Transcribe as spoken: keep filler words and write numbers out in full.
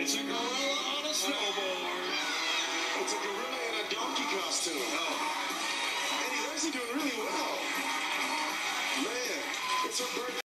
It's a gorilla on a snowboard. It's a gorilla in a donkey costume. Oh. And he's actually doing really well. Man, it's her birthday.